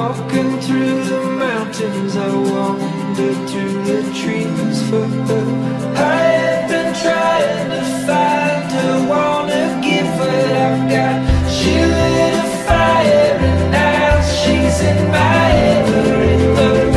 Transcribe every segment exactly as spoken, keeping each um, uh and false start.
walking through the mountains, I wandered through the trees for her. I have been trying to find her, wanna give what I've got. She lit a fire and now she's in my every look.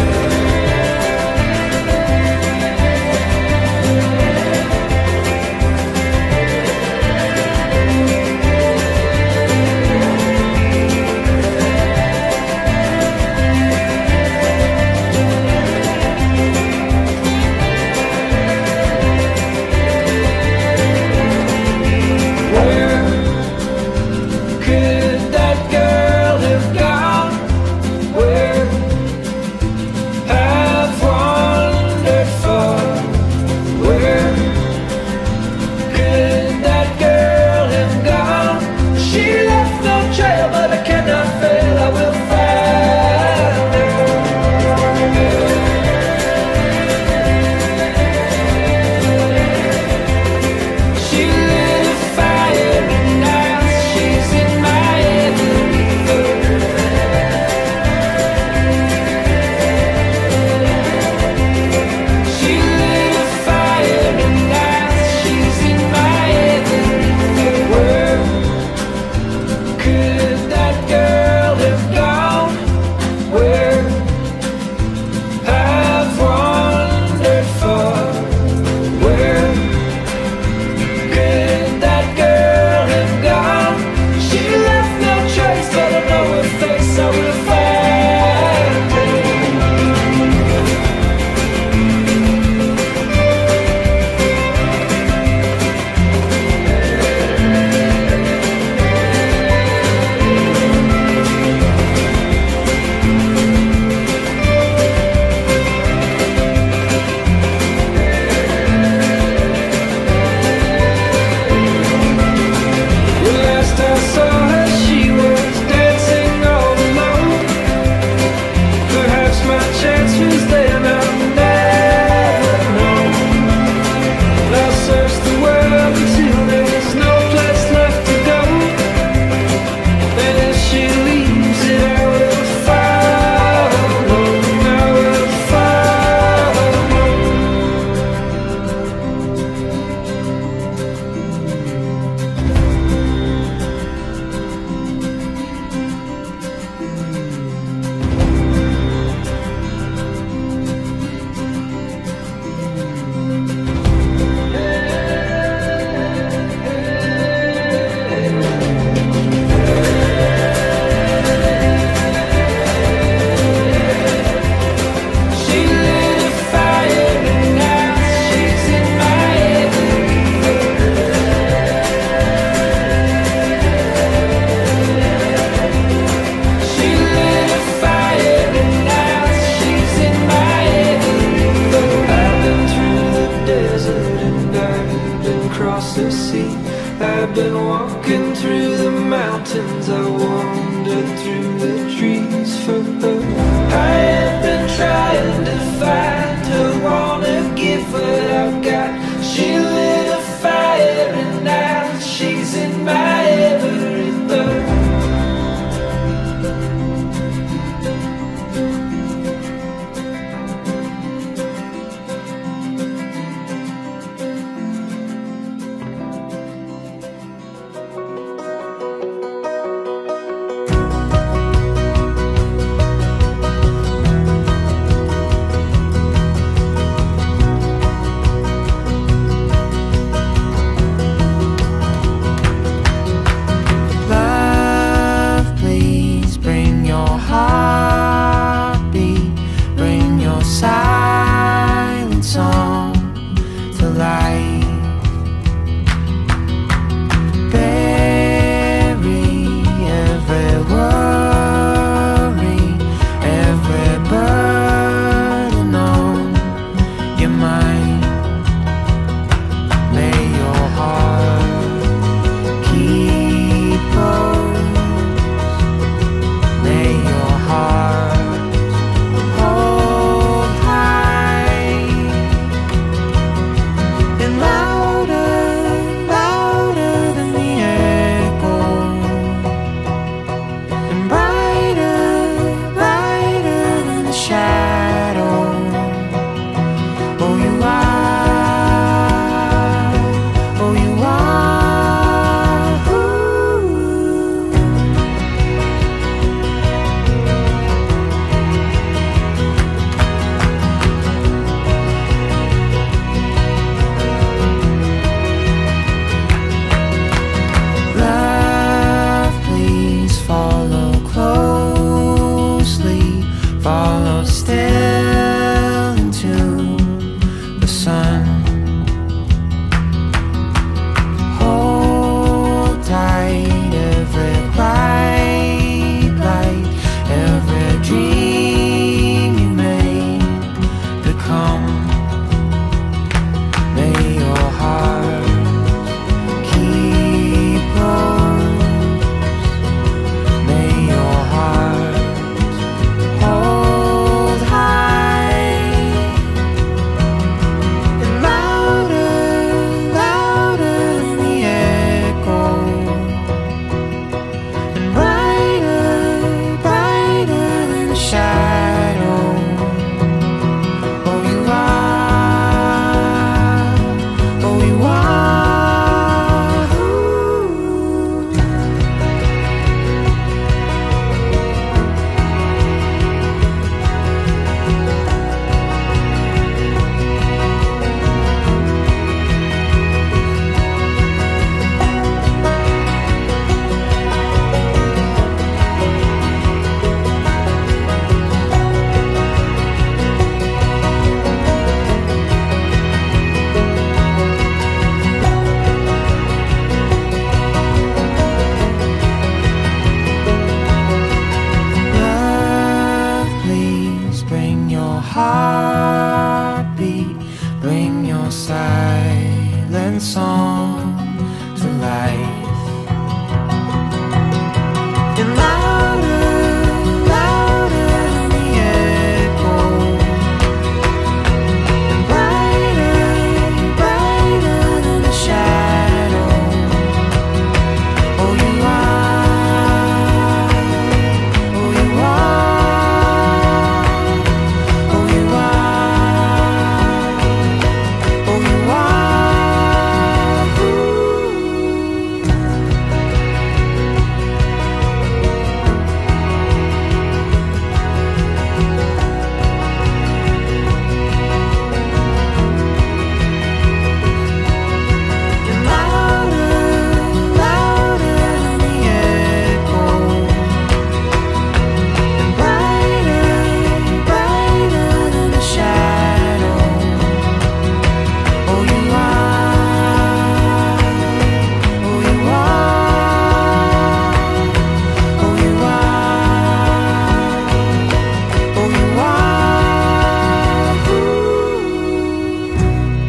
I've been walking through the mountains, I wandered through the trees for her. I have been trying to find her, wanna give what I've got. She lit a fire and now she's in my every look. to life. And louder, louder than the echo, and brighter, brighter than the shadow. Oh, you are, oh, you are, oh, you are, oh, you are. Ooh. And louder, louder than the echo, and brighter, brighter than the shadow. Oh, you are, oh, you are, oh, you are, oh, you are. Ooh.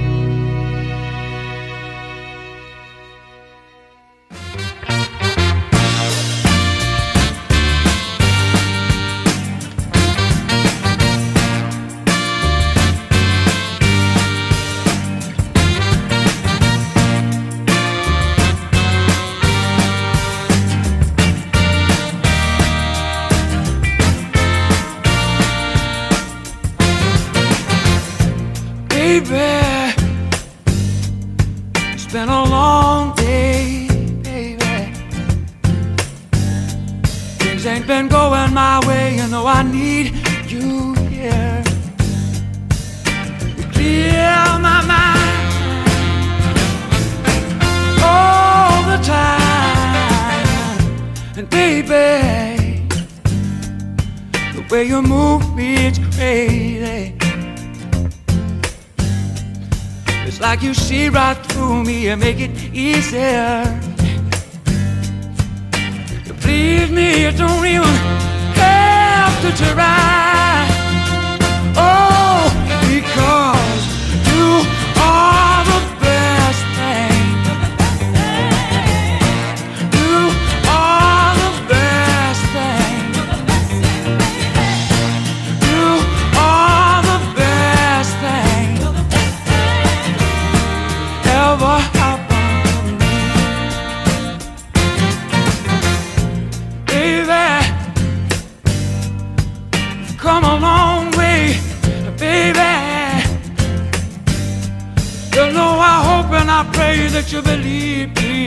Baby, it's been a long day, baby. Things ain't been going my way, you know I need you here. You clear my mind all the time. And baby, the way you move me, it's crazy. It's like you see right through me and make it easier. To please me, you don't even have to try. Oh, because you are the best thing. You are the best thing. You are the best thing ever happened to me. Baby, come a long way, baby. You know I hope and I pray that you believe me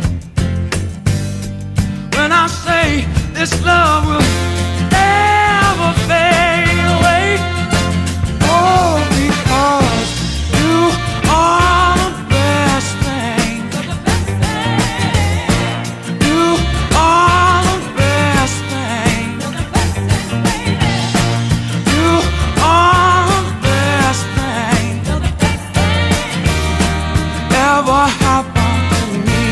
when I say this love will never fade away. Oh, because you are the best thing. You are the best thing. You are the best thing ever happened to me.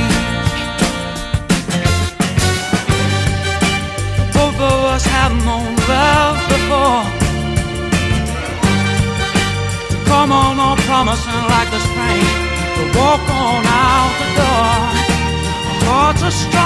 Both of us have known love before. Come on, on promising like the spring to walk on out the door. Our hearts are strong.